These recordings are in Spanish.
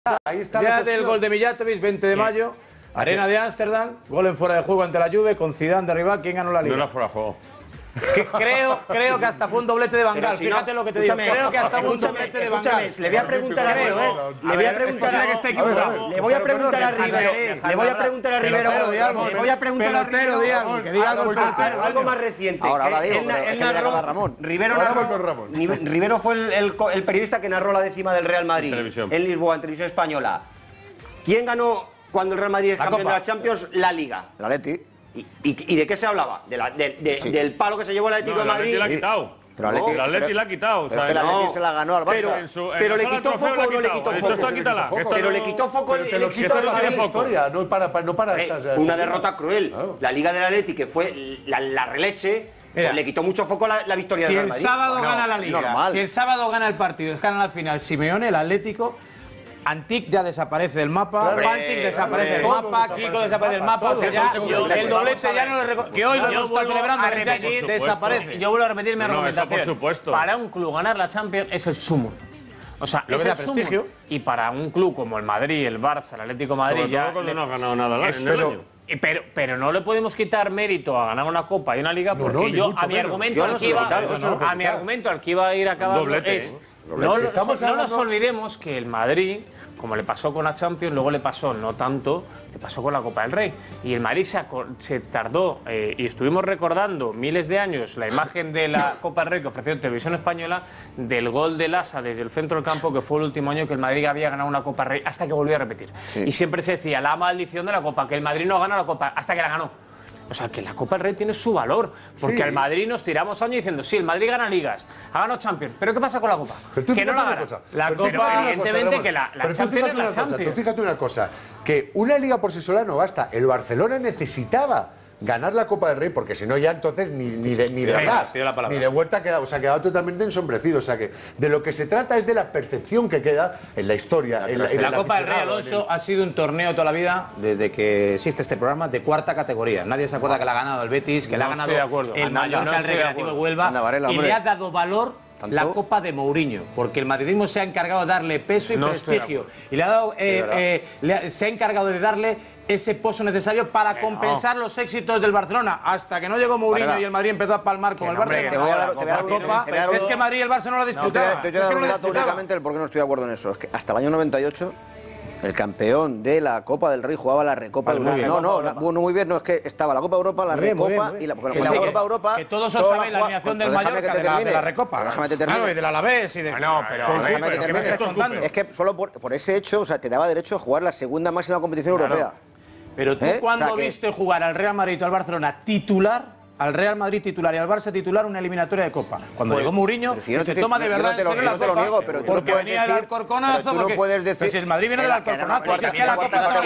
Ahí está Ya del gol de Mijatovic, 20 de mayo, Arena de Ámsterdam, gol en fuera de juego ante la Juve, con Zidane de rival. ¿Quién ganó la Liga? No era fuera de juego. Creo que hasta fue un doblete de Van Gaal. Fíjate lo que te digo. Creo que hasta fue un doblete de Van Gaal. Le voy a preguntar a Rivero. Le voy a preguntar a Rivero. Le voy a preguntar a Rivero. Le voy a preguntar a Rivero. Le voy a preguntar a Rivero. Que diga algo más reciente. Ahora digo. Él narró. Ramón. Rivero fue el periodista que narró la décima del Real Madrid en Lisboa, en televisión española. ¿Quién ganó cuando el Real Madrid es campeón de la Champions? La Liga. La Leti. ¿Y de qué se hablaba? Del palo que se llevó el Atlético de Madrid. La ha quitado. Pero La Atleti la ha quitado. Pero el Atleti se la ganó al Barça. Pero le quitó foco o no le quitó foco. Pero le quitó foco el éxito de la historia, no para estas. Fue una derrota cruel. La Liga del Atleti, que fue la releche, pues le quitó mucho foco la victoria del Real Madrid. Si el sábado gana la Liga, si el sábado gana el partido, gana la final Simeone, el Atlético, Antic ya desaparece del mapa, Pantic desaparece del mapa, Kiko desaparece del mapa, o sea, ya el doblete ya no le que hoy lo está celebrando, desaparece. Yo vuelvo a repetir mi argumentación. Por supuesto. Para un club ganar la Champions es el sumo. O sea, es el sumo. Y para un club como el Madrid, el Barça, el Atlético de Madrid, sobre todo cuando no ha ganado nada en el año. Pero no le podemos quitar mérito a ganar una Copa y una Liga, porque yo a mi argumento al que iba a ir acabando es... No nos olvidemos que el Madrid, como le pasó con la Champions, luego le pasó, no tanto, le pasó con la Copa del Rey. Y el Madrid se tardó, y estuvimos recordando miles de años la imagen de la Copa del Rey que ofreció Televisión Española, del gol del Asa desde el centro del campo, que fue el último año que el Madrid había ganado una Copa del Rey, hasta que volvió a repetir. Sí. Y siempre se decía, la maldición de la Copa, que el Madrid no gana la Copa, hasta que la ganó. O sea, que la Copa del Rey tiene su valor, porque al Madrid nos tiramos años diciendo, sí, el Madrid gana ligas, ha ganado Champions, pero ¿qué pasa con la Copa? Que no la gana. La Copa, evidentemente, que la Champions es la Champions. Tú fíjate una cosa, que una liga por sí sola no basta. El Barcelona necesitaba ganar la Copa del Rey, porque si no ya entonces ni de vuelta ha quedado, o sea, ha quedado totalmente ensombrecido. O sea, que de lo que se trata es de la percepción que queda en la historia. La Copa del Rey, Alonso, ha sido un torneo toda la vida, desde que existe este programa, de cuarta categoría. Nadie se acuerda que la ha ganado el Betis, que la ha ganado el Mallorca, el Recreativo de Huelva, y le ha dado valor la Copa de Mourinho, porque el madridismo se ha encargado de darle peso y prestigio, y le ha dado, se ha encargado de darle ese pozo necesario para compensar los éxitos del Barcelona, hasta que no llegó Mourinho y el Madrid empezó a palmar con el Barça. Te voy a dar es que Madrid y el Barça no la disputaban. Te voy a dar un dato únicamente del por qué no estoy de acuerdo en eso. Es que hasta el año 98 el campeón de la Copa del Rey jugaba la Recopa de Europa. Muy bien, no, es que estaba la Copa de Europa, la Recopa y la Copa de Europa. Que todos os saben la alineación del Mallorca de la Recopa. Déjame que termine. Claro, y del Alavés y de... No, pero déjame que termine. Es que solo por ese hecho, o sea, te daba derecho a jugar la segunda máxima competición europea. Pero tú, ¿cuándo viste jugar al Real Madrid o al Barcelona titular? Al Real Madrid titular y al Barça titular una eliminatoria de Copa. Cuando llegó Mourinho, se toma de verdad en serio la Copa, porque venía el Alcorconazo, no puedes decir... Si el Madrid viene del Alcorconazo, si es que la Copa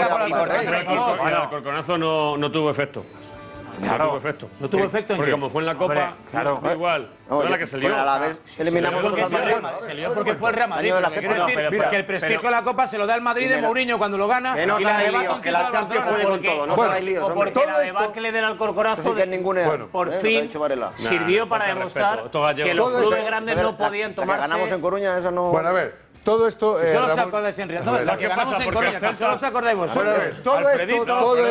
el Alcorconazo no tuvo efecto. Claro. No tuvo efecto. ¿No tuvo efecto en Porque qué? como fue en la Copa, claro. fue igual. Fue la que se lió. A la vez eliminamos porque se lió porque fue el Real Madrid. Porque el prestigio de la Copa se lo da el Madrid de Mourinho cuando lo gana. Que no sabéis lío, que la Champions puede con todo. No sabéis líos, hombre. Porque la debacle del Alcorconazo por fin sirvió para demostrar que los clubes grandes no podían tomarse... Ganamos en Coruña, eso no... Bueno, a ver. Todo esto. Solo os acordáis en Real. No, la que ganamos en Coruña, solo os acordáis vosotros. Todo esto.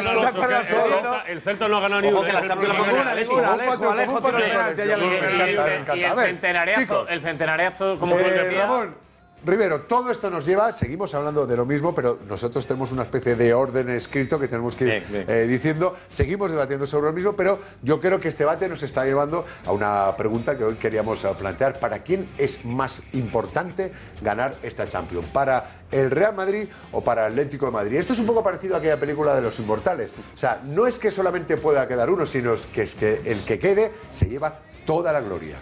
El Celta no ha ganado ni una. El centenariazo, como Ramón Rivero, todo esto nos lleva, seguimos hablando de lo mismo, pero nosotros tenemos una especie de orden escrito que tenemos que ir diciendo, seguimos debatiendo sobre lo mismo, pero yo creo que este debate nos está llevando a una pregunta que hoy queríamos plantear. ¿Para quién es más importante ganar esta Champions? ¿Para el Real Madrid o para el Atlético de Madrid? Esto es un poco parecido a aquella película de Los Inmortales. O sea, no es que solamente pueda quedar uno, sino que es que el que quede se lleva toda la gloria.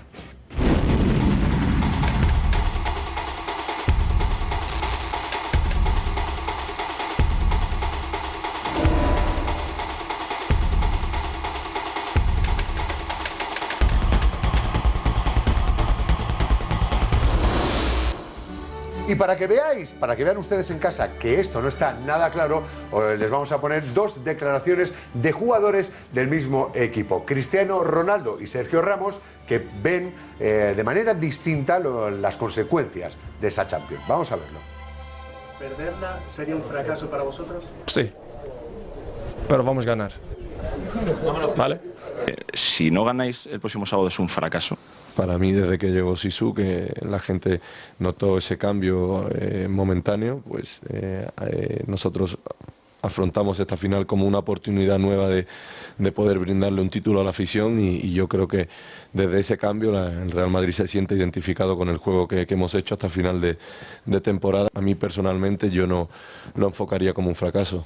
Y para que vean ustedes en casa que esto no está nada claro, les vamos a poner dos declaraciones de jugadores del mismo equipo. Cristiano Ronaldo y Sergio Ramos, que ven de manera distinta las consecuencias de esa Champions. Vamos a verlo. ¿Perderla sería un fracaso para vosotros? Sí, pero vamos a ganar. ¿Vale? Si no ganáis el próximo sábado es un fracaso. Para mí, desde que llegó Sisu, que la gente notó ese cambio momentáneo, pues nosotros afrontamos esta final como una oportunidad nueva de poder brindarle un título a la afición y yo creo que desde ese cambio el Real Madrid se siente identificado con el juego que hemos hecho hasta final de temporada. A mí personalmente yo no lo enfocaría como un fracaso.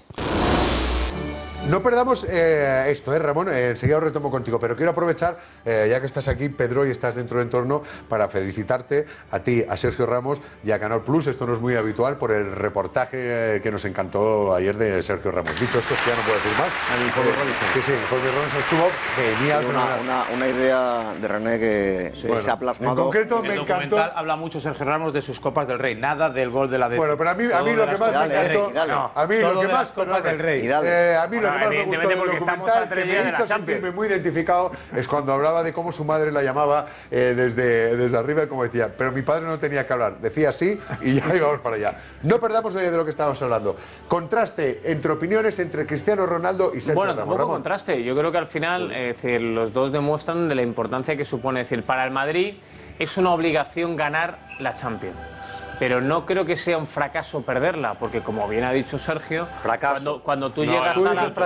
No perdamos esto, Ramón, enseguida os retomo contigo, pero quiero aprovechar, ya que estás aquí, Pedro, y estás dentro del entorno, para felicitarte a ti, a Sergio Ramos y a Canal Plus, esto no es muy habitual, por el reportaje que nos encantó ayer de Sergio Ramos. Dicho esto, es que ya no puedo decir más. El informe Robinson. Sí, el informe Robinson estuvo genial. Una idea de René que se ha plasmado. En concreto, me encantó. Habla mucho Sergio Ramos de sus Copas del Rey, nada del gol de la décima. Bueno, pero a mí lo que más me encantó, a mí lo que más, Copas del Rey. A mí lo que más me gustó del documental, que me hizo sentirme muy identificado, es cuando hablaba de cómo su madre la llamaba desde arriba, y como decía, pero mi padre no tenía que hablar, decía sí y ya íbamos para allá. No perdamos de lo que estábamos hablando. Contraste entre opiniones entre Cristiano Ronaldo y Sergio Ramos. Bueno, tampoco contraste. Yo creo que al final, decir, los dos demuestran de la importancia que supone. Es decir, para el Madrid es una obligación ganar la Champions. Pero no creo que sea un fracaso perderla, porque como bien ha dicho Sergio, cuando tú llegas a la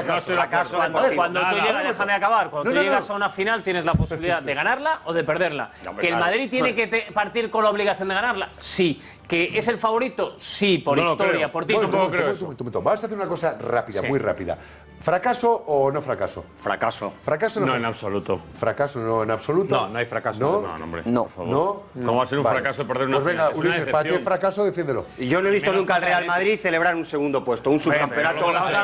déjame acabar, cuando tú llegas a una final tienes la posibilidad de ganarla o de perderla. ¿Que el Madrid tiene que partir con la obligación de ganarla? Sí. ¿Que es el favorito? Sí, por historia, por título. Vamos a hacer una cosa rápida, muy rápida. ¿Fracaso o no fracaso? Fracaso. ¿Fracaso no en absoluto. ¿Fracaso no en absoluto? No, no hay fracaso. No, hombre. No. Por favor. ¿Cómo va a ser un fracaso perder una final? Pues venga, Ulises, para ti fracaso, defiéndelo. Yo no he visto nunca al Real Madrid celebrar un segundo puesto, un subcampeonato,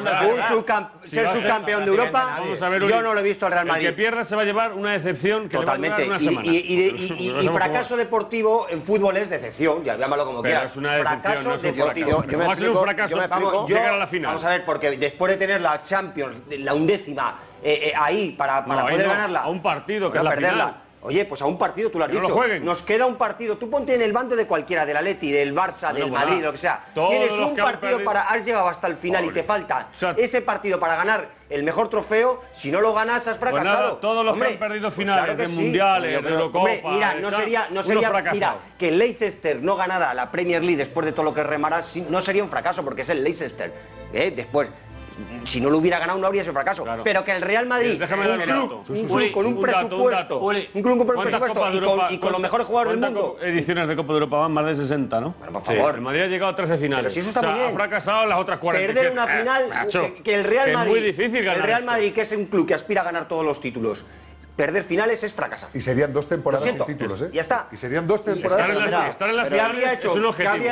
ser subcampeón de Europa. Yo no lo he visto al Real Madrid. El que pierda se va a llevar una decepción que totalmente. Le va a durar una semana. Y fracaso deportivo en fútbol es decepción, ya llámalo como quieras. Es una decepción, deportivo. ¿Cómo va a ser un fracaso llegar a la final? Vamos a ver, porque después de tener la Champions, la undécima, ahí para poder ganarla. A un partido que es la final. Oye, pues a un partido, tú lo has dicho. Nos queda un partido. Tú ponte en el bando de cualquiera, del Atleti, del Barça, del Madrid, lo que sea. Tienes un partido has llegado hasta el final y te falta ese partido para ganar el mejor trofeo. Si no lo ganas, has fracasado. Pues nada, todos los que han perdido finales de mundiales, de Eurocopa. Mira, no sería mira, que el Leicester no ganara la Premier League después de todo lo que remará, no sería un fracaso, porque es el Leicester. Después. Si no lo hubiera ganado no habría sido fracaso. Claro. Pero que el Real Madrid, un club con un presupuesto, y con los mejores jugadores del mundo. Ediciones de Copa de Europa van más de 60, ¿no? Bueno, por favor. El Madrid ha llegado a 13 finales. Pero si eso está muy bien. Ha fracasado en las otras 47. Perder una final, que el Real Madrid, es muy difícil ganar. El Real Madrid, que es un club que aspira a ganar todos los títulos, perder finales es fracasar. Y serían 2 temporadas sin títulos, ¿eh? Ya está. Y serían 2 temporadas sin títulos. Estar en la final es un objetivo. A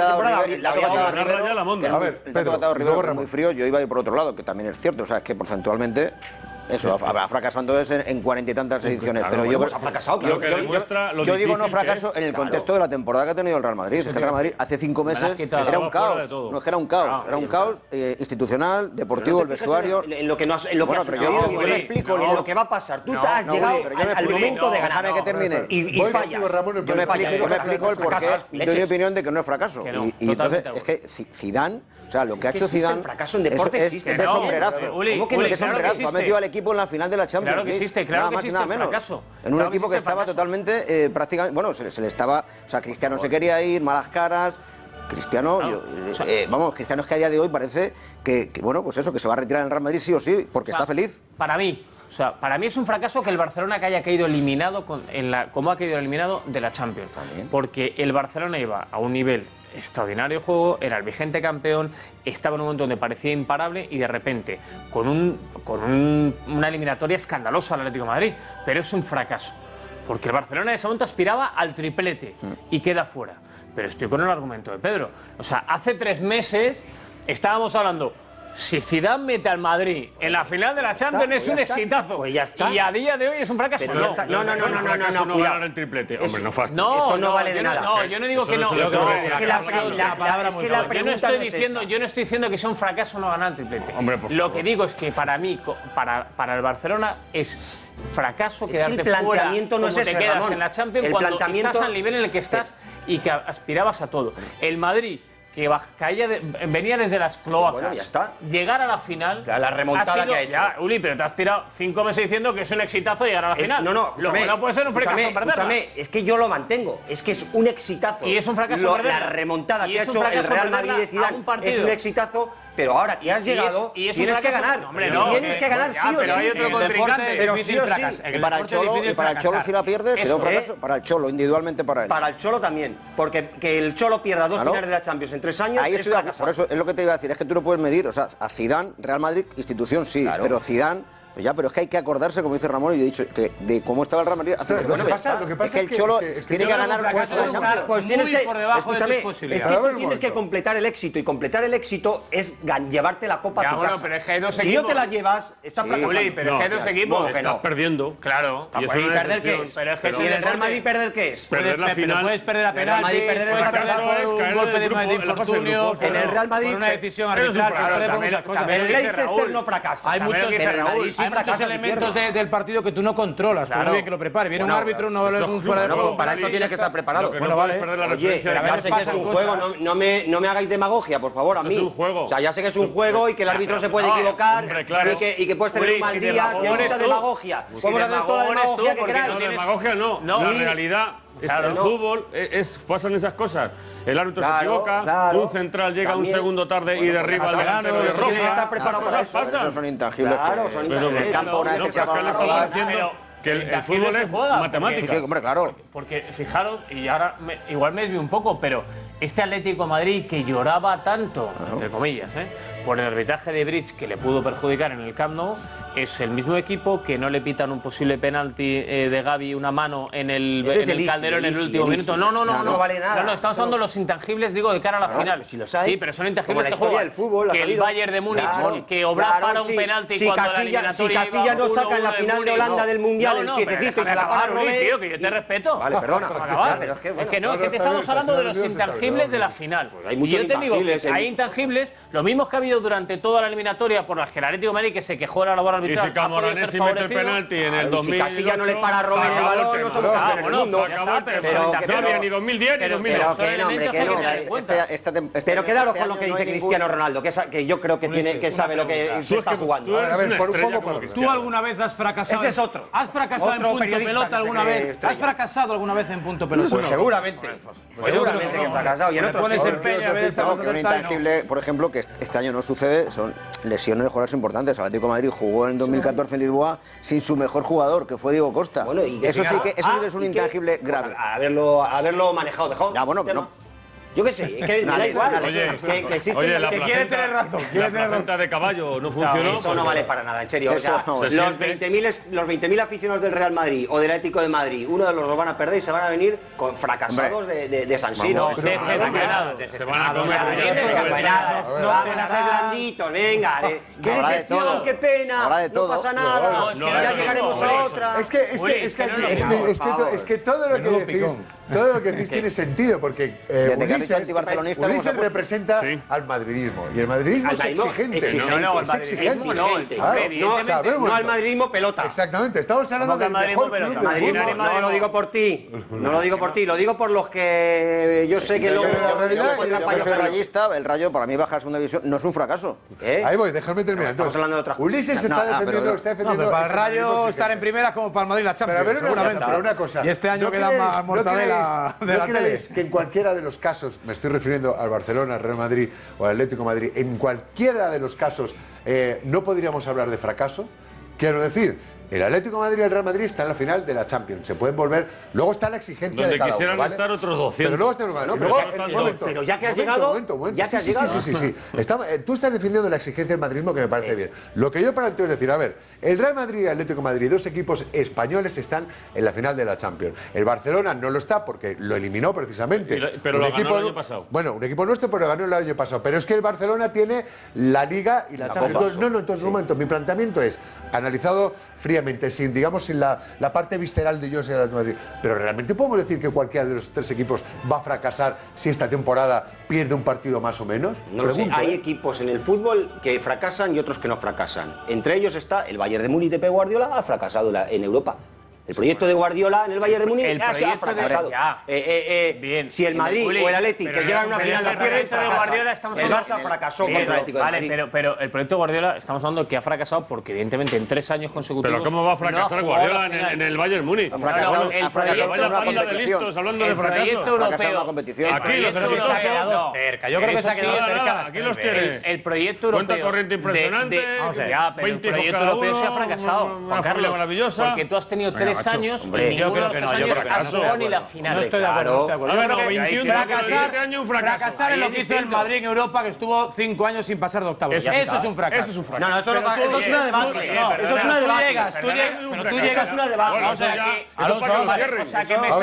ver, Pedro, Rivero muy frío, yo iba a ir por otro lado, que también es cierto, o sea, es que porcentualmente eso ha fracasado entonces en 40 y tantas ediciones, pero yo creo ha fracasado. Yo digo no fracaso en el contexto de la temporada que ha tenido el Real Madrid. El Real Madrid hace 5 meses era un caos, no es que era un caos, era un caos institucional, deportivo, el vestuario. En lo que has sucedido, yo me explico en lo que va a pasar. Tú te has llegado al momento de ganar. Déjame que termine. Y fallas. Yo me explico el porqué de mi opinión de que no es fracaso. Y entonces es que Zidane, o sea, lo que ha hecho Zidane, el fracaso en deporte existe. Es de sombrerazo. ¿Cómo que de sombrerazo? Ha metido al equipo en la final de la Champions. Claro que existe, claro que existe el fracaso. En un equipo que estaba totalmente, prácticamente, bueno, se le estaba, o sea, Cristiano se quería ir, malas caras. Cristiano, Cristiano es que a día de hoy parece que bueno, pues eso, que se va a retirar en el Real Madrid sí o sí, porque está feliz. Para mí es un fracaso que el Barcelona que haya caído eliminado como ha caído eliminado de la Champions. También. Porque el Barcelona iba a un nivel extraordinario de juego, era el vigente campeón, estaba en un momento donde parecía imparable y de repente, con una eliminatoria escandalosa al Atlético de Madrid, pero es un fracaso. Porque el Barcelona en ese momento aspiraba al triplete y queda fuera. Pero estoy con el argumento de Pedro. O sea, hace 3 meses estábamos hablando, si Zidane mete al Madrid en la final de la Champions es un exitazo. Pues ya está. Y a día de hoy es un fracaso. No, no ganar el triplete. Hombre, no fastidio. Eso no vale de nada. No, yo no digo que no. Es que la pregunta yo no estoy diciendo que sea un fracaso no ganar el triplete. Hombre, lo que digo es que para mí, para el Barcelona es fracaso quedarte fuera como te quedas en la Champions cuando estás al nivel en el que estás y que aspirabas a todo. El Madrid, que venía desde las cloacas. Bueno, ya está. Llegar a la final. La remontada que ha hecho. Ya, Uli, pero te has tirado 5 meses diciendo que es un exitazo llegar a la final. No, lo que no puede ser un fracaso perderla. Escúchame, es que yo lo mantengo. Es que es un exitazo. Y es un fracaso perderla. La remontada que ha hecho el Real Madrid de Zidane es un exitazo. Pero ahora que has llegado, tienes que ganar. Hombre, no, tienes que ganar, sí o sí. Pero hay otro contrincante. Pero sí o sí. Y para el Cholo, si la pierde, será un fracaso. Para el Cholo, individualmente para él. Para el Cholo también. Porque que el Cholo pierda 2 finales de la Champions en 3 años es fracaso. Por eso es lo que te iba a decir. Es que tú no puedes medir. O sea, a Zidane, Real Madrid, institución sí. Pero Zidane... pero es que hay que acordarse, como dice Ramón, y yo he dicho, que de cómo estaba el Real Madrid hace lo que pasa es que el Cholo tiene que ganar la Champions. Pues tienes que, escúchame, es que tú tienes que completar el éxito, y completar el éxito es llevarte la copa a tu casa. Pero es que hay dos si no te la llevas, estás fracasando. Pero es que hay dos equipos. Estás perdiendo. Claro. ¿Y perder qué es? ¿Y en el Real Madrid perder qué es? Perder la final. Puedes perder a penalti, puedes perder por un golpe de infortunio, en el Real Madrid por una decisión arbitral, el Leicester no fracasa. Hay muchos elementos del partido que tú no controlas, por muy bien que lo prepare. Viene un árbitro, no un fuera de juego. Para eso tienes que estar preparado. Bueno, vale. Oye, ya sé que es un juego, no me hagáis demagogia, por favor, a mí. Es un juego. O sea, ya sé que es un juego y que el árbitro se puede equivocar y que puedes tener un mal día. Si hay mucha demagogia, podemos hacer toda la demagogia que queráis. No, demagogia no. La realidad es el fútbol, pasan esas cosas. El árbitro se equivoca, un central llega un segundo tarde y derriba al delantero de roja. Está preparado para eso. Esos son intangibles. Claro, son intangibles. En el campo, una vez que se va a jugar, que el fútbol es matemática. Sí, hombre, claro. Porque fijaros, y ahora igual me desvío un poco, pero este Atlético de Madrid que lloraba tanto, entre comillas, por el arbitraje de Bridge que le pudo perjudicar en el Camp Nou, es el mismo equipo que no le pitan un posible penalti de Gavi, una mano en el Calderón en el último minuto. No vale nada. No, estamos hablando de los intangibles, digo, de cara a la final. Si los hay. Sí, pero son intangibles que juegan. Que el Bayern de Múnich, que Oblak para un penalti cuando la eliminatoria si Casilla no saca en la final de Holanda del Mundial el piececito y se la para Robert, tío, que yo te respeto. Vale, perdona. Pero es que no, es que te estamos hablando de los intangibles de la final. Y yo te digo que hay intangibles, los mismos que ha habido durante toda la eliminatoria por las que el Atlético de Madrid, que se quejó de la labor arbitral, y si Camoranesi mete el penalti en el 2000, si Casilla no le para a Robert el balón, no somos campeones del mundo. Pero que no había ni 200010 ni 2002. Pero quedaros con lo que dice Cristiano Ronaldo, que yo creo que sabe lo que se está jugando. A ver, por un poco. ¿Tú alguna vez has fracasado? Ese es otro. ¿Has fracasado en punto pelota alguna vez? ¿Has fracasado alguna vez en punto pelota? Pues seguramente. Seguramente que he fracasado. Y en otros pones empeño a veces estamos un intangible, por ejemplo, que este año no sucede, son lesiones de jugadores importantes. El Atlético de Madrid jugó en 2014 en Lisboa sin su mejor jugador, que fue Diego Costa. Bueno, eso sí que es un intangible grave. Haberlo manejado mejor. Ya, bueno, pero no. Yo qué sé, que me da igual. Que existe. La quiere tener razón. La placenta de caballo no funcionó. Eso no vale para nada, en serio. O sea, los 20.000 aficionados del Real Madrid o del Atlético de Madrid, uno de los dos van a perder y se van a venir con fracasados de San Siro. Se van a comer. Van a ser blanditos, venga. Qué decepción, qué pena. No pasa nada. Ya llegaremos a otra. Es que todo lo que decís tiene sentido, porque Ulises representa al madridismo, y el madridismo es exigente. No al madridismo pelota. Exactamente, estamos hablando del mejor club del mundo. No lo digo por ti, lo digo por los que yo sé que luego... Yo soy rayista, el Rayo para mí baja a segunda división, no es un fracaso. Ahí voy, déjame terminar. Estamos hablando de otra. Ulises está defendiendo... Para el Rayo estar en primera como para el Madrid la Champions. Pero una cosa. Y este año queda más mortadela de la tele. Que en cualquiera de los casos, me estoy refiriendo al Barcelona, al Real Madrid o al Atlético de Madrid, en cualquiera de los casos no podríamos hablar de fracaso? Quiero decir, el Atlético de Madrid y el Real Madrid están en la final de la Champions. Se pueden volver. Luego está la exigencia de cada uno. Quisieran estar otros 200. Pero luego está pero ya que has llegado. Ya que has llegado. Sí. Tú estás defendiendo la exigencia del madridismo, que me parece bien. Lo que yo planteo es decir, a ver, el Real Madrid y el Atlético de Madrid, dos equipos españoles, están en la final de la Champions. El Barcelona no lo está porque lo eliminó precisamente. Pero lo ganó el año pasado. Bueno, un equipo nuestro, pero lo ganó el año pasado. Pero es que el Barcelona tiene la Liga y la Champions. Entonces, un momento. Mi planteamiento es, analizado fríamente, sin la parte visceral de yo soy el Madrid. Pero realmente podemos decir que cualquiera de los tres equipos va a fracasar si esta temporada pierde un partido más o menos. No lo sé. Hay equipos en el fútbol que fracasan y otros que no fracasan. Entre ellos está el Bayern de Múnich de Pep Guardiola, ha fracasado en Europa. El proyecto de Guardiola en el Bayern de Múnich ha fracasado. Si el Madrid o el Atlético que llegan a una final la pierden, el Barça fracasó contra el Atlético de Madrid. Vale, pero el proyecto de Guardiola estamos hablando que ha fracasado porque evidentemente en 3 años consecutivos. Pero ¿cómo va a fracasar Guardiola en el Bayern Múnich? Ha fracasado en una competición. Hablando de fracaso. El proyecto europeo. Aquí los se ha quedado cerca. Yo creo que se ha quedado cerca. Aquí los tiene. El proyecto europeo. Cuenta corriente impresionante. Pero el proyecto europeo se ha fracasado. Juan Carlos, maravillosa. Porque tú has tenido 3 años. Yo creo que no. Yo creo que no jugado ni la final. No estoy de acuerdo. Yo creo que 21 años fracasar en lo que hizo el Madrid en Europa, que estuvo 5 años sin pasar de octavos. Eso es un fracaso. No, eso es una debacle. Eso es una debacle. Tú llegas a una debacle. O sea, que me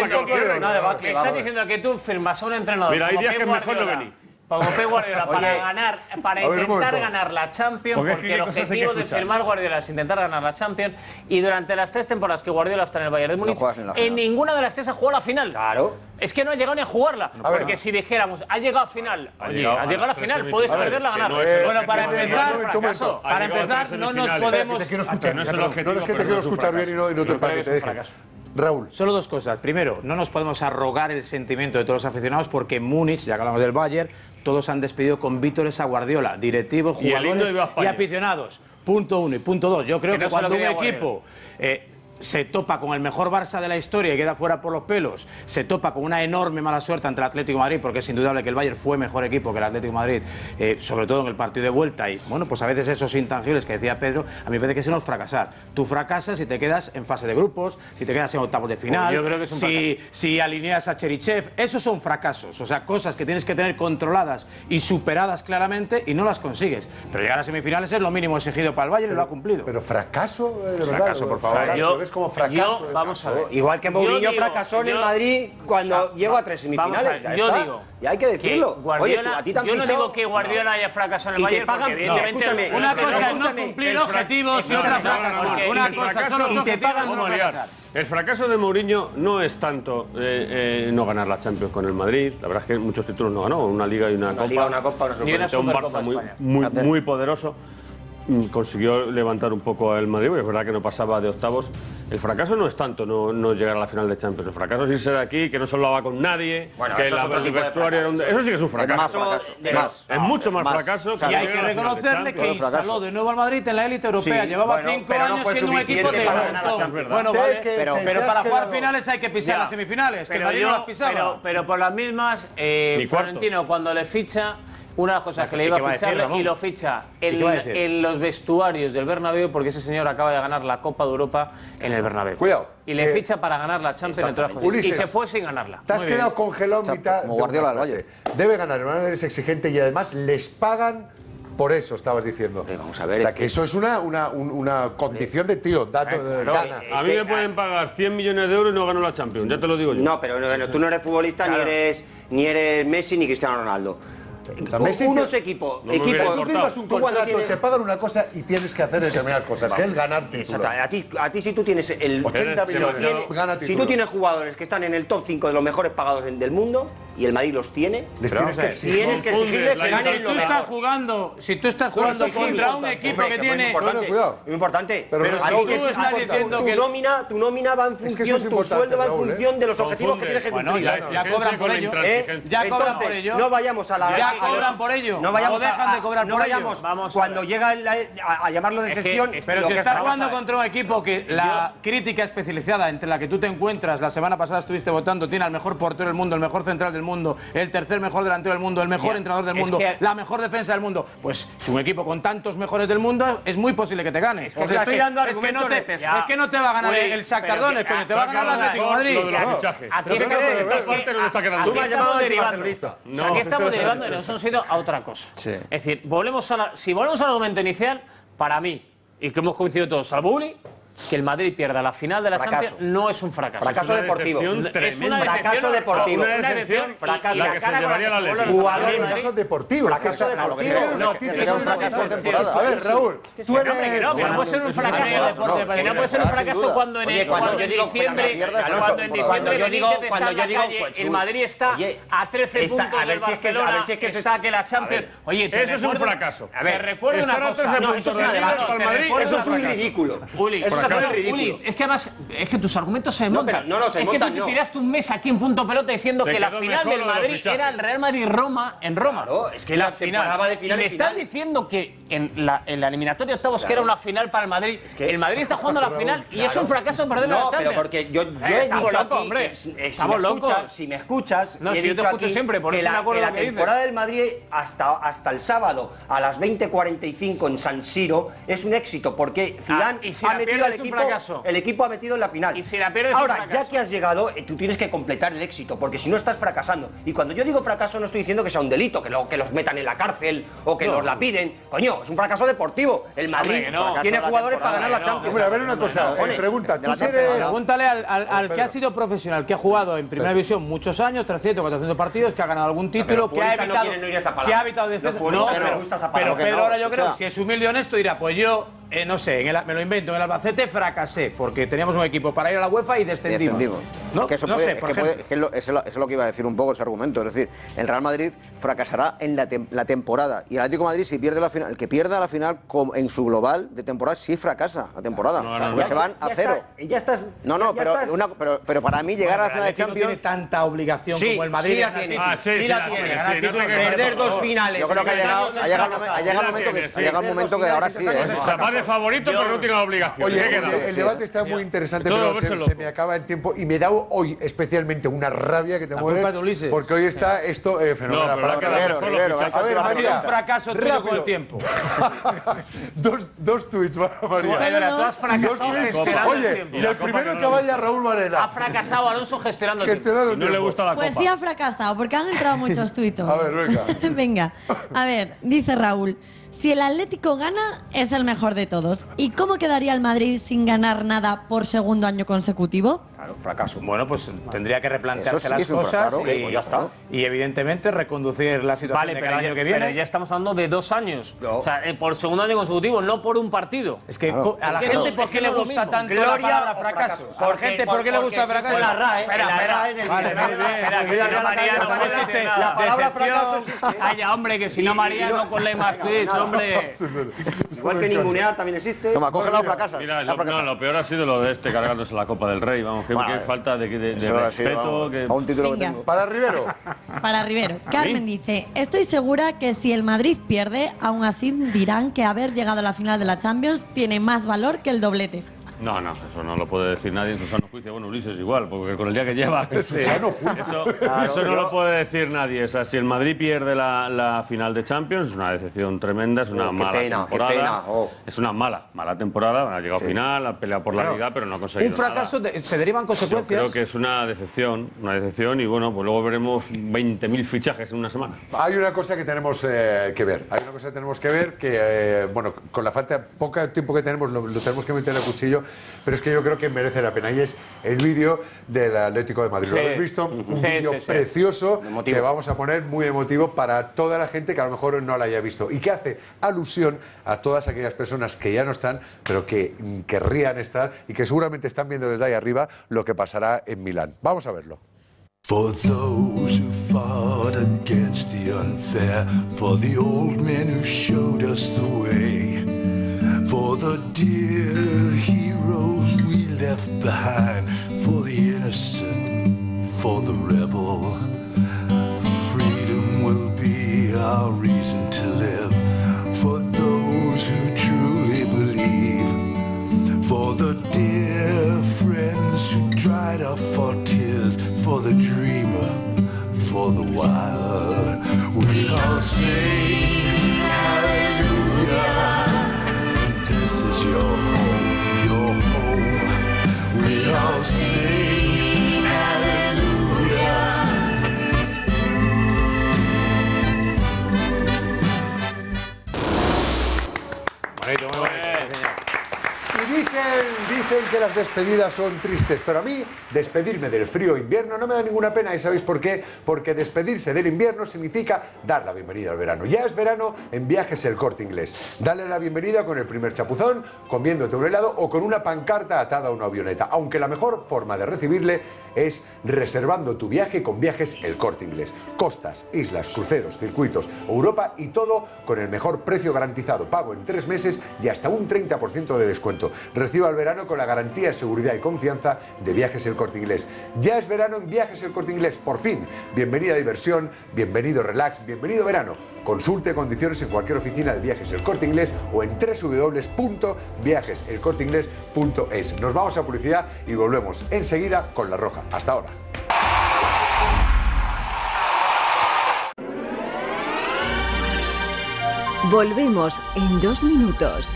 estás diciendo que tú firmas a un entrenador. Mira, hay días que es mejor no venir. Como Pep Guardiola, para intentar ganar la Champions, porque el objetivo de firmar Guardiola es intentar ganar la Champions, y durante las 3 temporadas que Guardiola está en el Bayern de Múnich, en ninguna de las 3 ha jugado la final. Claro. Es que no ha llegado ni a jugarla, porque si dijéramos, ha llegado a final, oye, ha llegado a la final, puedes perderla, ganarla. Bueno, para empezar, no nos podemos... No es que te quiero escuchar bien y no te parece. Raúl. Solo 2 cosas. Primero, no nos podemos arrogar el sentimiento de todos los aficionados porque en Múnich, ya que hablamos del Bayern, todos han despedido con vítores a Guardiola, directivos, jugadores y aficionados. Punto 1 y punto 2. Yo creo que cuando un equipo se topa con el mejor Barça de la historia y queda fuera por los pelos, se topa con una enorme mala suerte ante el Atlético de Madrid, porque es indudable que el Bayern fue mejor equipo que el Atlético de Madrid, sobre todo en el partido de vuelta, y bueno, pues a veces esos intangibles que decía Pedro, a mí me parece que es fracasar. Tú fracasas si te quedas en fase de grupos, si te quedas en octavos de final, yo creo que es un si alineas a Cherichev, esos son fracasos, o sea, cosas que tienes que tener controladas y superadas claramente y no las consigues. Pero llegar a semifinales es lo mínimo exigido para el Bayern y lo ha cumplido. Pero fracaso, de verdad. Fracaso, por favor. Es como fracaso. Vamos a ver. Igual que Mourinho fracasó en el Madrid cuando llegó a 3 semifinales. Yo digo. Y hay que decirlo. Oye, a ti te han fichado. Yo no digo que Guardiola haya fracasado en el Bayern, porque evidentemente... Una cosa es no cumplir objetivos y otra fracasar. Una cosa son los objetivos no fracasar. El fracaso de Mourinho no es tanto no ganar la Champions con el Madrid. La verdad es que muchos títulos no ganó, una Liga y una Copa. Y una un Barça muy poderoso. Consiguió levantar un poco el Madrid, es verdad que no pasaba de octavos. El fracaso no es tanto no llegar a la final de Champions. El fracaso es irse de aquí, que no se hablaba con nadie, que el vestuario era eso sí que es un fracaso. Es mucho más fracaso. Y hay que reconocerle que instaló de nuevo al Madrid en la élite europea. Llevaba 5 años siendo un equipo de montón. Bueno, vale, pero para jugar finales hay que pisar las semifinales, que el Madrid no las pisaba. Pero por las mismas, Florentino cuando le ficha... Una de las cosas que le iba a fichar y lo ficha en los vestuarios del Bernabéu, porque ese señor acaba de ganar la Copa de Europa en el Bernabéu. Cuidado. Y le ficha para ganar la Champions, entre otras cosas. Y se fue sin ganarla. Te has quedado congelado en mitad de Guardiola del Valle. Debe ganar, el Madrid es exigente y además les pagan por eso, estabas diciendo. Vamos a ver. O sea, que eso es una condición de tío, gana. A mí me pueden pagar 100 millones de euros y no gano la Champions, ya te lo digo yo. No, pero tú no eres futbolista, ni eres Messi ni Cristiano Ronaldo. O sea, Messi unos equipos. Tú firmas un contrato, te pagan una cosa y tienes que hacer determinadas cosas, que es ganar títulos. A ti si tú tienes el 80 millones, gana títulos. Si tú tienes jugadores que están en el top 5 de los mejores pagados del mundo y el Madrid los tiene, tienes que exigirles que ganen lo mejor. Si tú estás jugando contra un equipo que tiene... Muy importante. Pero tú estás diciendo que tu nómina va en función, tu sueldo va en función de los objetivos que tienes que cumplir. Ya cobran por ello. Ya cobran por ello. No vayamos a la... Ya cobran por ello. No vayamos dejan de cobrar por ello. Cuando llega a llamarlo de decepción. Pero si estás jugando contra un equipo que la crítica especializada entre la que tú te encuentras, la semana pasada estuviste votando, tiene al mejor portero del mundo, el mejor central del mundo, el tercer mejor delantero del mundo, el mejor entrenador del mundo, la mejor defensa del mundo. Pues si un equipo con tantos mejores del mundo es muy posible que te gane. Es que estoy dando argumentos de peso. Es que no te va a ganar el Shakhtar, coño, te va a ganar el Atlético de Madrid. Tú me has llamado antibarcelonista. Aquí estamos derivando y nos hemos ido a otra cosa. Es decir, si volvemos al argumento inicial, para mí, y que hemos coincidido todos, salvo Uli, que el Madrid pierda la final de la Champions no es un fracaso. Fracaso deportivo. Es una fracaso deportivo. Una decepción. Fracaso. La que se llevaría la Leti. Fracaso deportivo. Fracaso deportivo. A ver, Raúl, tú eres... Que no puede ser un fracaso. Que no puede ser un fracaso cuando en diciembre el Madrid está a 13 puntos del Barcelona, está que la Champions... Oye, eso es un fracaso. Te recuerdo una cosa. No, eso es una debacle. Eso es un ridículo. Uli, Es que además, es que tus argumentos se montan. No, se montan, es que tú tiraste un mes aquí en Punto Pelota diciendo que la final del Madrid era el Real Madrid-Roma en Roma. Claro, es que la final de final. Y me estás diciendo que en la eliminatoria de octavos, que era una final para el Madrid, el Madrid está jugando la final y es un fracaso perder la Champions. No, pero porque yo he dicho aquí, hombre, estamos locos. Si me escuchas, no, si yo te escucho siempre, por eso me acuerdo que la temporada del Madrid hasta el sábado a las 20:45 en San Siro es un éxito porque Zidane ha metido al equipo, el equipo ha metido en la final. Y si la pierdes, ahora, ya que has llegado, tú tienes que completar el éxito, porque si no estás fracasando. Y cuando yo digo fracaso no estoy diciendo que sea un delito, que los metan en la cárcel o que los la piden. Coño, es un fracaso deportivo. El Madrid tiene jugadores para ganar la Champions. Hombre, a ver una cosa, pregunta, tú eres... Pregúntale al que ha sido profesional, que ha jugado en Primera División muchos años, 300, 400 partidos, que ha ganado algún título, que ha evitado descenso. No, pero Pedro ahora yo creo, si es humilde y honesto, dirá, pues yo, no sé, me lo invento, en el Albacete fracasé, porque teníamos un equipo para ir a la UEFA y descendimos. ¿No? Que eso no sé, eso es lo que iba a decir un poco ese argumento. Es decir, el Real Madrid fracasará en la temporada. Y el Atlético de Madrid, si pierde la final, el que pierda la final en su global de temporada, sí fracasa la temporada. Porque se van a cero. Ya estás. Pero para mí llegar a la final de Champions. No tiene tanta obligación como el Madrid. Sí la tiene. Sí la tiene. Perder dos finales. Yo creo que ha llegado un momento que ahora sí. Va de favorito, pero no tiene la obligación. Oye, el debate está muy interesante, pero se me acaba el tiempo y me da hoy especialmente una rabia que te mueve, porque hoy está esto fenomenal. Rivero, a ver, María, un fracaso tuyo con el tiempo. Dos tuits, María. Tú has fracasado gestionando el tiempo. Y el primero que vaya Raúl Varela. Ha fracasado Alonso gestionando el tiempo. No le gusta la copa. Pues sí ha fracasado, porque han entrado muchos tuitos. A ver, venga. Venga, a ver, dice Raúl. Si el Atlético gana, es el mejor de todos. ¿Y cómo quedaría el Madrid sin ganar nada por segundo año consecutivo? Claro, fracaso. Bueno, pues tendría que replantearse las cosas y ya está. Y evidentemente reconducir la situación de cada año que viene. Pero ya estamos hablando de 2 años. O sea, por segundo año consecutivo, no por un partido. Es que a la gente, ¿por qué le gusta tanto la palabra fracaso? A la gente, ¿por qué le gusta el fracaso? La RAE. Espera, Mariano, la palabra fracaso existe. Calla, hombre, que si no Mariano con la más Twitch, hombre. Igual que ningunear también existe. Toma, cógela o fracasas. Mira, lo peor ha sido lo de cargándose la Copa del Rey. Vamos, que falta de respeto. A un título que tengo. Para Rivero. Para Rivero. Carmen dice, estoy segura que si el Madrid pierde, aún así dirán que haber llegado a la final de la Champions tiene más valor que el doblete. No, eso no lo puede decir nadie en su sano juicio. Bueno, Ulises igual, porque con el día que lleva... Eso no lo puede decir nadie. O sea, si el Madrid pierde la final de Champions, es una decepción tremenda, es una mala temporada. Qué pena. Es una mala temporada. Ha llegado a final, ha peleado por la Liga, pero no ha conseguido un fracaso, se derivan consecuencias. Yo creo que es una decepción y bueno, pues luego veremos 20.000 fichajes en una semana. Hay una cosa que tenemos que ver. Que bueno, con la poco tiempo que tenemos, lo tenemos que meter en el cuchillo. Pero es que yo creo que merece la pena y es el vídeo del Atlético de Madrid. ¿Lo habéis visto? Un vídeo precioso que vamos a poner muy emotivo para toda la gente que a lo mejor no la haya visto y que hace alusión a todas aquellas personas que ya no están, pero que querrían estar y que seguramente están viendo desde ahí arriba lo que pasará en Milán. Vamos a verlo. For those who fought against the unfair, for the old men who showed us the way, for the dear heroes we left behind, for the innocent, for the rebel. Freedom will be our reason to live, for those who truly believe, for the dear friends who dried off our tears, for the dreamer, for the wild. We all sing hallelujah. This is your home, we all sing hallelujah. Dicen que las despedidas son tristes, pero a mí despedirme del frío invierno no me da ninguna pena. ¿Y sabéis por qué? Porque despedirse del invierno significa dar la bienvenida al verano. Ya es verano en Viajes El Corte Inglés. Dale la bienvenida con el primer chapuzón, comiéndote un helado o con una pancarta atada a una avioneta. Aunque la mejor forma de recibirle es reservando tu viaje con Viajes El Corte Inglés. Costas, islas, cruceros, circuitos, Europa y todo con el mejor precio garantizado. Pago en 3 meses y hasta un 30% de descuento. Reciba el verano con con la garantía, seguridad y confianza de Viajes El Corte Inglés. Ya es verano en Viajes El Corte Inglés, por fin. Bienvenida diversión, bienvenido relax, bienvenido verano. Consulte condiciones en cualquier oficina de Viajes El Corte Inglés o en www.viajeselcorteingles.es. Nos vamos a publicidad y volvemos enseguida con La Roja. Hasta ahora. Volvemos en 2 minutos.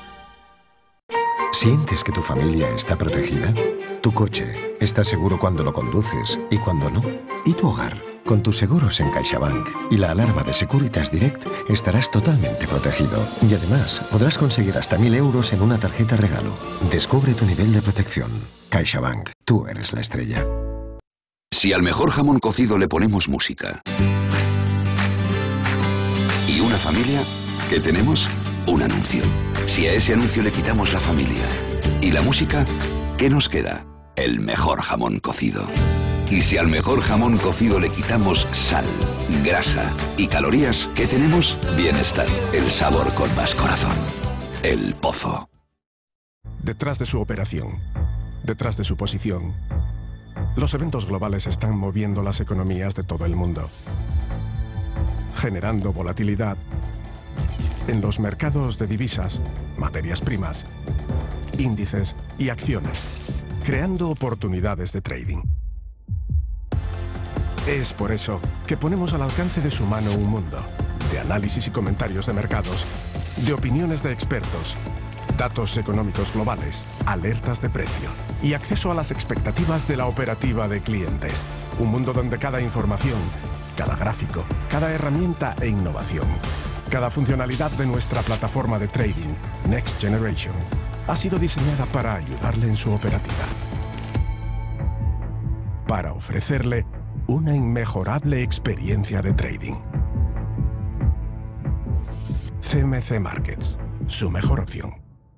¿Sientes que tu familia está protegida? Tu coche, ¿estás seguro cuando lo conduces y cuando no? ¿Y tu hogar? Con tus seguros en CaixaBank y la alarma de Securitas Direct estarás totalmente protegido. Y además podrás conseguir hasta 1.000 euros en una tarjeta regalo. Descubre tu nivel de protección. CaixaBank, tú eres la estrella. Si al mejor jamón cocido le ponemos música y una familia, ¿qué tenemos? Un anuncio. Si a ese anuncio le quitamos la familia y la música, ¿qué nos queda? El mejor jamón cocido. Y si al mejor jamón cocido le quitamos sal, grasa y calorías, ¿qué tenemos? Bienestar. El sabor con más corazón. El Pozo. Detrás de su operación, detrás de su posición, los eventos globales están moviendo las economías de todo el mundo, generando volatilidad en los mercados de divisas, materias primas, índices y acciones, creando oportunidades de trading. Es por eso que ponemos al alcance de su mano un mundo de análisis y comentarios de mercados, de opiniones de expertos, datos económicos globales, alertas de precio y acceso a las expectativas de la operativa de clientes. Un mundo donde cada información, cada gráfico, cada herramienta e innovación, cada funcionalidad de nuestra plataforma de trading, Next Generation, ha sido diseñada para ayudarle en su operativa. Para ofrecerle una inmejorable experiencia de trading. CMC Markets, su mejor opción.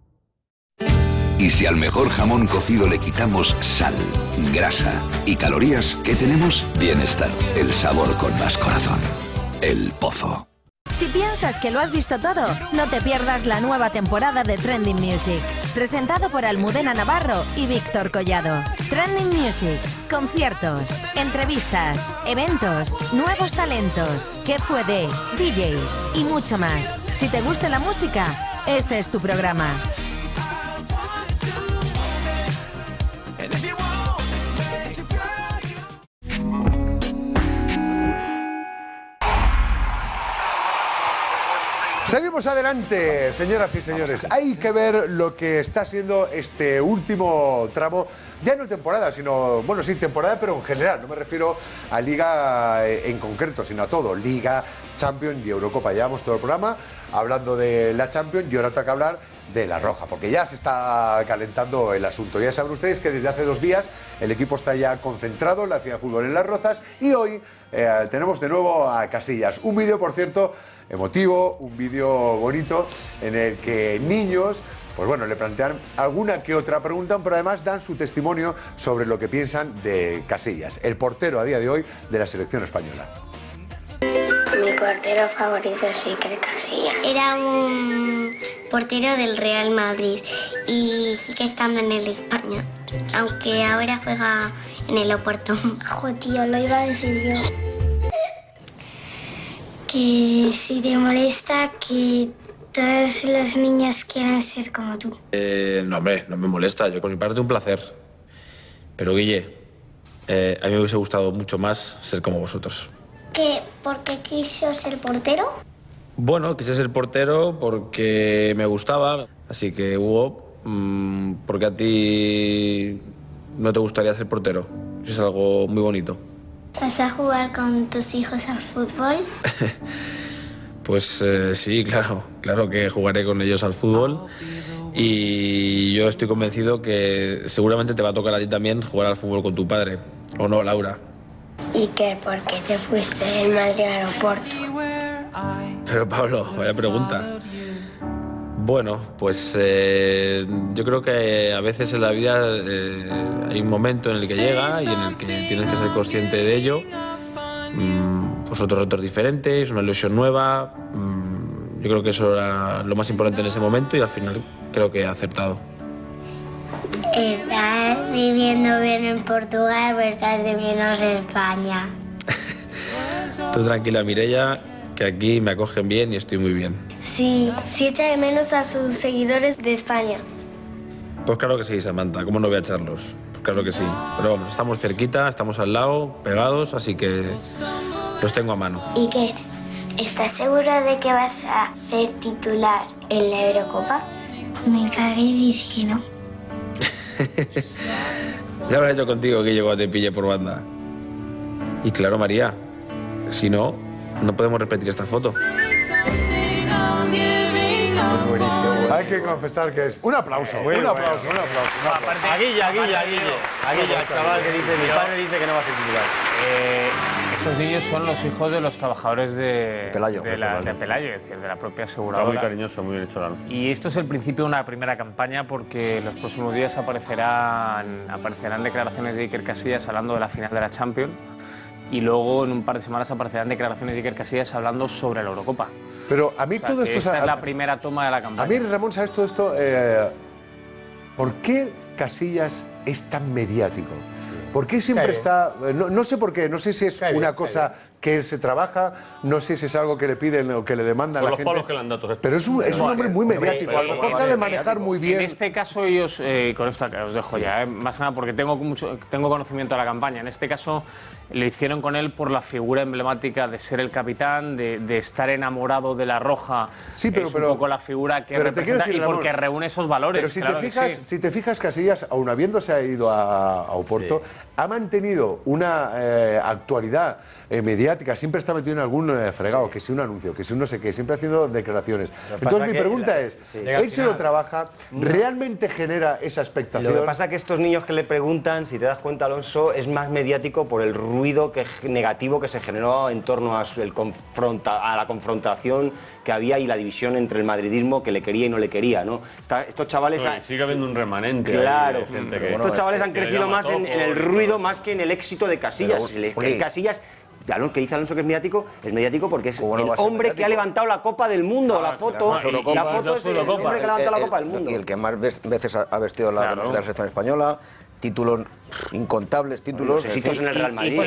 Y si al mejor jamón cocido le quitamos sal, grasa y calorías, ¿qué tenemos? Bienestar. El sabor con más corazón. El Pozo. Si piensas que lo has visto todo, no te pierdas la nueva temporada de Trending Music, presentado por Almudena Navarro y Víctor Collado. Trending Music, conciertos, entrevistas, eventos, nuevos talentos, qué fue de, DJs y mucho más. Si te gusta la música, este es tu programa. Seguimos adelante, señoras y señores. Hay que ver lo que está siendo este último tramo, ya no temporada, sino, bueno, sí, temporada, pero en general. No me refiero a Liga en concreto, sino a todo. Liga, Champions y Eurocopa. Llevamos todo el programa hablando de la Champions y ahora toca hablar de La Roja, porque ya se está calentando el asunto. Ya saben ustedes que desde hace 2 días el equipo está ya concentrado en la ciudad de fútbol en Las Rozas y hoy tenemos de nuevo a Casillas. Un vídeo, por cierto, emotivo, un vídeo bonito en el que niños, pues bueno, le plantean alguna que otra pregunta, pero además dan su testimonio sobre lo que piensan de Casillas, el portero a día de hoy de la selección española. Mi portero favorito es Iker Casillas. Era un portero del Real Madrid y sigue estando en el España, aunque ahora juega en el Oporto. Jo, tío, lo iba a decir yo. Que si te molesta que todos los niños quieran ser como tú. No, hombre, no me molesta. Yo por mi parte un placer. Pero Guille, a mí me hubiese gustado mucho más ser como vosotros. ¿Por qué quiso ser portero? Bueno, quise ser portero porque me gustaba. Así que, Hugo, ¿por qué a ti no te gustaría ser portero? Es algo muy bonito. ¿Vas a jugar con tus hijos al fútbol? Pues sí, claro que jugaré con ellos al fútbol y yo estoy convencido que seguramente te va a tocar a ti también jugar al fútbol con tu padre, ¿o no, Laura? Iker, ¿por qué te fuiste del Madrid al Oporto? Pero Pablo, vaya pregunta. Bueno, pues yo creo que a veces en la vida hay un momento en el que llega y en el que tienes que ser consciente de ello. Pues otros retos diferentes, una ilusión nueva. Yo creo que eso era lo más importante en ese momento y al final creo que he acertado. ¿Estás viviendo bien en Portugal o estás de menos en España? Tú tranquila, Mireia, que aquí me acogen bien y estoy muy bien. Sí, sí echa de menos a sus seguidores de España. Pues claro que sí, Samantha, ¿cómo no voy a echarlos? Pues claro que sí. Pero vamos, estamos cerquita, estamos al lado, pegados, así que los tengo a mano. Iker, ¿estás seguro de que vas a ser titular en la Eurocopa? Mi padre dice que no. Ya lo he hecho contigo, que llegó a te pille por banda. Y claro, María, si no, no podemos repetir esta foto. Hay que confesar que es un aplauso, un aplauso. A Guille, chaval que dice, mi padre dice que no va a ser titular. Esos niños son los hijos de los trabajadores de Pelayo, es decir, de la propia aseguradora. Está muy cariñoso, muy bien hecho el anuncio. Y esto es el principio de una primera campaña porque en los próximos días aparecerán declaraciones de Iker Casillas hablando de la final de la Champions. Y luego en un par de semanas aparecerán declaraciones de Iker Casillas hablando sobre la Eurocopa. Pero a mí todo esto... Esta es la primera toma de la campaña. A mí, Ramón, ¿sabes todo esto? ¿Por qué Casillas es tan mediático? ¿Por qué siempre está...? No sé por qué, no sé si es una cosa que él se trabaja, no sé si es algo que le piden o que le demandan a la gente. Los palos que le han dado. Pero es un hombre muy mediático, a lo mejor sabe manejar muy bien. En este caso ellos, con esto os dejo ya, más que nada porque tengo conocimiento de la campaña. En este caso lo hicieron con él por la figura emblemática de ser el capitán, de estar enamorado de la Roja. Sí, pero, es un poco la figura que representa decir, y porque Ramón, reúne esos valores. Pero si te fijas, Casillas, aun habiéndose ido a Oporto, ha mantenido una actualidad mediática, siempre está metido en algún fregado, que si un anuncio, que si un no sé qué, siempre haciendo declaraciones. Entonces mi pregunta es, ¿él se lo trabaja? ¿Realmente genera esa expectación? Lo que pasa es que estos niños que le preguntan, si te das cuenta, Alonso, es más mediático por el ruido negativo que se generó en torno a la confrontación que había y la división entre el madridismo que le quería y no le quería, ¿no? Estos chavales... sigue habiendo un remanente. Claro. Estos chavales han crecido más en el ruido más que en el éxito de Casillas. Casillas... Que dice Alonso que es mediático porque es el hombre que ha levantado la Copa del Mundo, la foto es el hombre que ha levantado la Copa del Mundo. Y el que más veces ha vestido la selección española, títulos, incontables títulos. Los hitos en el Real Madrid.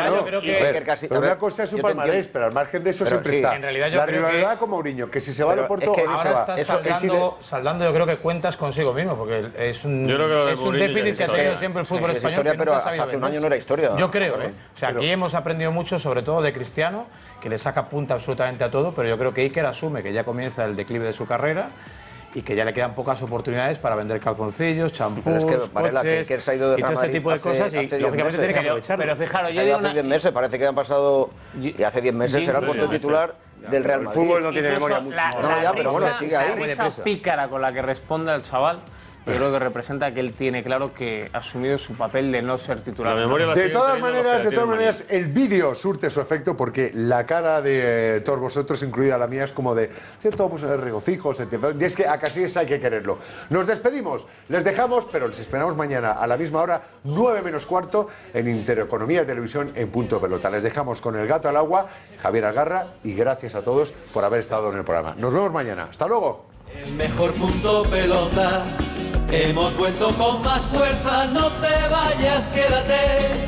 Pero una cosa es un palmarés, pero al margen de eso siempre está. En realidad la rivalidad con Mourinho, que si se va al Oporto o no se va. Estás saldando, yo creo que cuentas consigo mismo, porque es un déficit que ha tenido siempre el fútbol español. Pero hasta hace un año no era historia. Yo creo, O sea, aquí hemos aprendido mucho, sobre todo de Cristiano, que le saca punta absolutamente a todo, pero yo creo que Iker asume que ya comienza el declive de su carrera y que ya le quedan pocas oportunidades para vender calzoncillos, champús, coches, se ha ido de y todo este tipo de cosas y lógicamente tiene que aprovecharlo. Pero fijaros, yo digo hace 10 meses, parece que han pasado y hace 10 meses era el puesto titular del Real Madrid. El fútbol no tiene memoria mucho. Pero bueno, sigue ahí. La risa pícara con la que responde el chaval, yo creo que representa que él tiene claro que ha asumido su papel de no ser titular. De todas maneras, el vídeo surte su efecto porque la cara de todos vosotros, incluida la mía, es como de cierto regocijo, y es que a Casillas hay que quererlo. Nos despedimos, les dejamos, pero les esperamos mañana a la misma hora, 9 menos cuarto, en Intereconomía y Televisión en Punto Pelota. Les dejamos con el gato al agua, Javier Algarra, y gracias a todos por haber estado en el programa. Nos vemos mañana. Hasta luego. El mejor Punto Pelota. Hemos vuelto con más fuerza, no te vayas, quédate.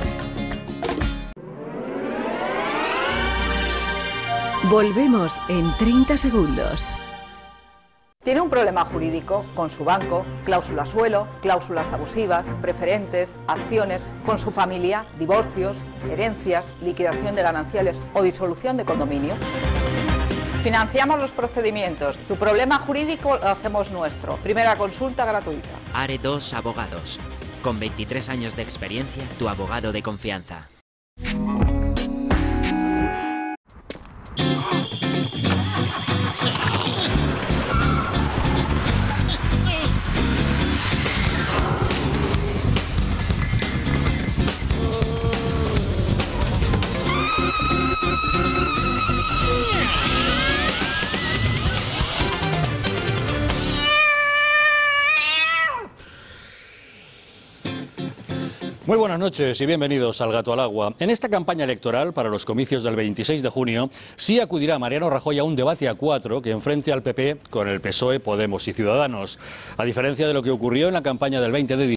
Volvemos en 30 segundos. Tiene un problema jurídico con su banco, cláusulas suelo, cláusulas abusivas, preferentes, acciones, con su familia, divorcios, herencias, liquidación de gananciales o disolución de condominio. Financiamos los procedimientos. Tu problema jurídico lo hacemos nuestro. Primera consulta gratuita. ARE2 Abogados. Con 23 años de experiencia, tu abogado de confianza. Muy buenas noches y bienvenidos al Gato al Agua. En esta campaña electoral para los comicios del 26 de junio sí acudirá Mariano Rajoy a un debate a 4 que enfrente al PP con el PSOE, Podemos y Ciudadanos. A diferencia de lo que ocurrió en la campaña del 20 de diciembre,